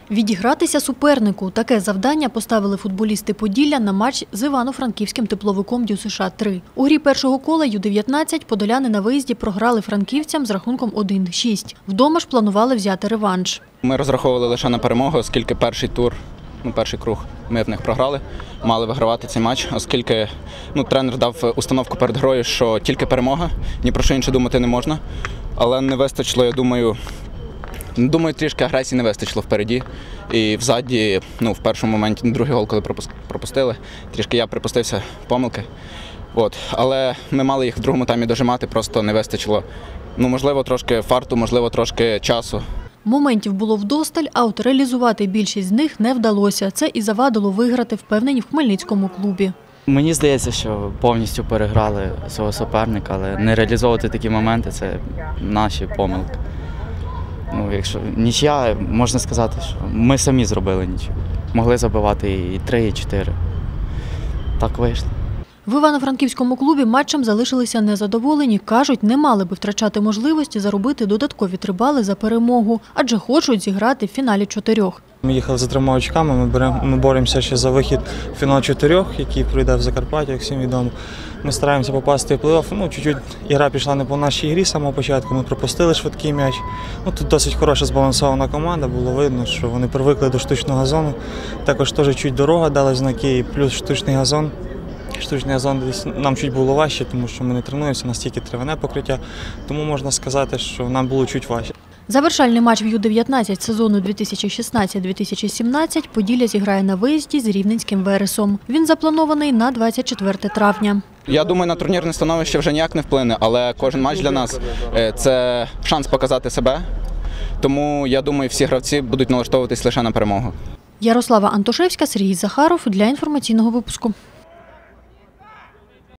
Відігратися супернику – таке завдання поставили футболісти Поділля на матч з івано-франківським тепловиком ДЮСШ-3. У грі першого кола Ю-19 подоляни на виїзді програли франківцям з рахунком 1-6. Вдома ж планували взяти реванш. Ми розраховували лише на перемогу, оскільки перший круг ми в них програли, мали вигравати цей матч, оскільки тренер дав установку перед грою, що тільки перемога, ні про що інше думати не можна. Але не вистачило, я думаю, трішки агресії не вистачило впереді. І взаді, в першому моменті, другий гол, коли пропустили, трішки я припустився помилки. Але ми мали їх в другому таймі дожимати, просто не вистачило, можливо, трошки фарту, можливо, трошки часу. Моментів було вдосталь, а от реалізувати більшість з них не вдалося. Це і завадило виграти, впевнені в хмельницькому клубі. Мені здається, що повністю переграли свого суперника, але не реалізовувати такі моменти – це наші помилки. Якщо нічия, можна сказати, що ми самі зробили нічию. Могли забивати і 3, і 4. Так вийшло. В івано-франківському клубі матчем залишилися незадоволені. Кажуть, не мали би втрачати можливості заробити додаткові 3 бали за перемогу, адже хочуть зіграти в фіналі 4. Ми їхали за 3 очками, ми боремося ще за вихід в фінал 4, який пройде в Закарпатті, як всім відомо. Ми стараємося попасти в плей-офф. Чуть-чуть ігра пішла не по нашій грі з самого початку, ми пропустили швидкий м'яч. Тут досить хороша збалансована команда, було видно, що вони привикли до штучного газону. Також теж чуть дорога дала знаки, і плюс штучний газон. Штучний газон нам чуть було важче, тому що ми не тренуємося, настільки травяне покриття, тому можна сказати, що нам було чуть важче. Завершальний матч в Ю-19 сезону 2016-2017 Поділля зіграє на виїзді з рівненським Вересом. Він запланований на 24 травня. Я думаю, на турнірне становище вже ніяк не вплине, але кожен матч для нас – це шанс показати себе. Тому, я думаю, всі гравці будуть налаштовуватись лише на перемогу. Ярослава Антошевська, Сергій Захаров для інформаційного випуску.